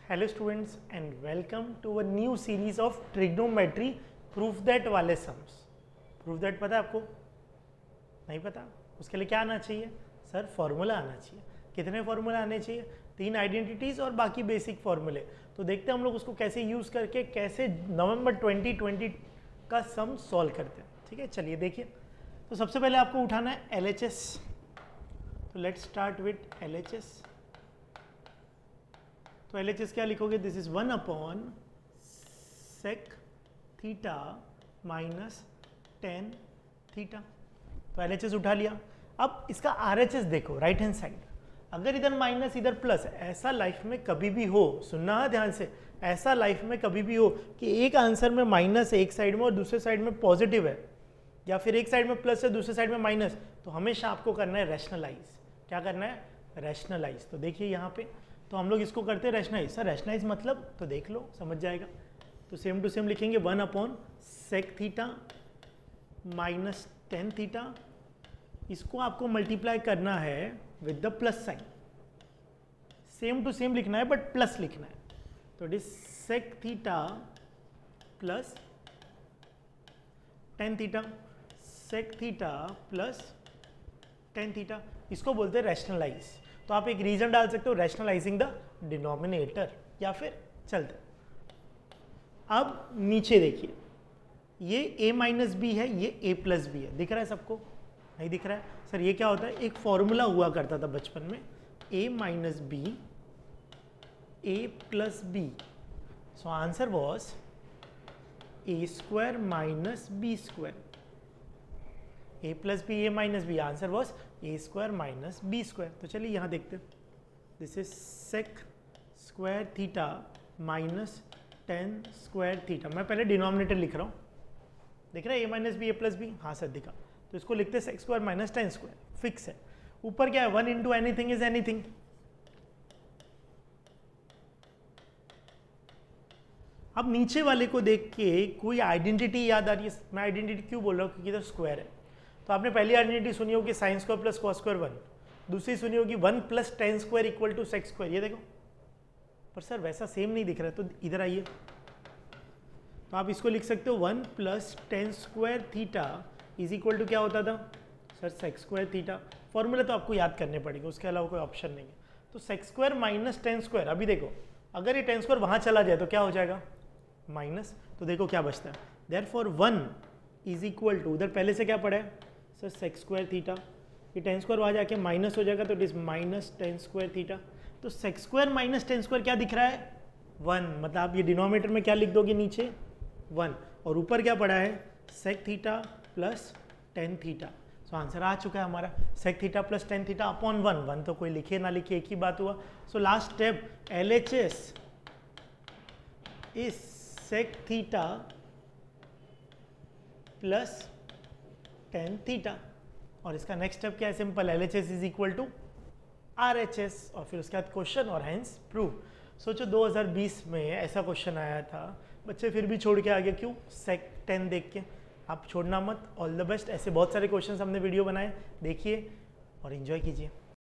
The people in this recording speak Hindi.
Hello students and welcome to a new series of trigonometry proof that वाले सम्स। प्रूफ दैट पता है आपको? नहीं पता? उसके लिए क्या आना चाहिए सर? फॉर्मूला आना चाहिए। कितने फॉर्मूला आने चाहिए? 3 आइडेंटिटीज और बाकी बेसिक फॉर्मूले। तो देखते हैं हम लोग उसको कैसे यूज करके कैसे नवंबर 2020 का सम सॉल्व करते हैं। ठीक है, चलिए देखिए। तो सबसे पहले आपको उठाना है LHS। तो लेट्स स्टार्ट विथ LHS। तो LHS क्या लिखोगे? This is 1 upon sec theta minus tan theta. तो LHS उठा लिया। अब इसका RHS देखो, राइट हैंड साइड। अगर इधर माइनस इधर प्लस, ऐसा लाइफ में कभी भी हो, सुनना है ध्यान से, ऐसा लाइफ में कभी भी हो कि एक आंसर में माइनस है एक साइड में और दूसरे साइड में पॉजिटिव है, या फिर एक साइड में प्लस है दूसरे साइड में माइनस, तो हमेशा आपको करना है रैशनलाइज। क्या करना है? रैशनलाइज। तो देखिए यहाँ पे तो हम लोग इसको करते हैं रैशनलाइज। सर रैशनलाइज मतलब? तो देख लो, समझ जाएगा। तो सेम टू सेम लिखेंगे 1 upon sec theta minus tan theta. इसको आपको मल्टीप्लाई करना है with the plus sign. Same to same लिखना है बट प्लस लिखना है। तो it is sec theta plus tan theta, sec theta plus tan theta. इसको बोलते हैं रैशनलाइज। तो आप एक रीजन डाल सकते हो, रैशनलाइजिंग द डिनोमिनेटर, या फिर चलते। अब नीचे देखिए, ये a माइनस बी है, ये a प्लस बी है। दिख रहा है सबको? नहीं दिख रहा है? सर ये क्या होता है? एक फॉर्मूला हुआ करता था बचपन में, a minus b a plus b. So answer was a square minus b square. a plus b a minus b, answer was a square minus b square. तो चलिए यहाँ देखते हैं। This is sec square theta minus tan square theta. मैं पहले डिनोमिनेटर लिख रहा हूँ, दिख रहा है? a minus b a plus b, हाँ सर दिखा। तो इसको लिखते हैं sec square minus tan square, fix है। ऊपर क्या है? 1 इंटू एनीथिंग इज एनीथिंग। अब नीचे वाले को देख के कोई आइडेंटिटी याद आ रही है? मैं आइडेंटिटी क्यों बोल रहा हूँ? क्योंकि इधर स्क्वायर है। तो आपने पहली आइडेंटिटी सुनी होगी sine square plus cos square 1। दूसरी सुनी होगी 1 plus tan square equal to sec square. ये देखो, पर सर वैसा सेम नहीं दिख रहा है, तो इधर आइए। तो आप इसको लिख सकते हो 1 plus tan square theta is equal to क्या होता था sir? Sec square theta. Formula तो आपको याद करने पड़ेगा, उसके अलावा कोई ऑप्शन नहीं है। तो sec square minus tan square. अभी देखो, अगर ये टेन स्क्वायर वहां चला जाए तो क्या हो जाएगा? माइनस। तो देखो क्या बचता है, देयरफॉर 1 इज इक्वल टू, उधर पहले से क्या पड़ा है सर? Sec square theta. ये टेन स्क्वायर वहाँ जाके माइनस हो जाएगा, तो it is minus tan square theta. तो sec square minus tan square क्या दिख रहा है? 1। मतलब आप ये डिनोमिनेटर में क्या लिख दोगे? नीचे 1, और ऊपर क्या पड़ा है? Sec theta plus tan theta. So answer आ चुका है हमारा, sec theta plus tan theta upon 1। 1 तो कोई लिखे ना लिखे एक ही बात हुआ। So last step, LHS is sec theta plus tan theta. और इसका नेक्स्ट स्टेप क्या है? Simple, LHS is equal to RHS, और फिर उसके बाद क्वेश्चन और हैंस प्रूव। सोचो 2020 में ऐसा क्वेश्चन आया था, बच्चे फिर भी छोड़ के आ गए। क्यों? सेक 10 देख के। आप छोड़ना मत। All the best. ऐसे बहुत सारे क्वेश्चन हमने वीडियो बनाए, देखिए और एंजॉय कीजिए।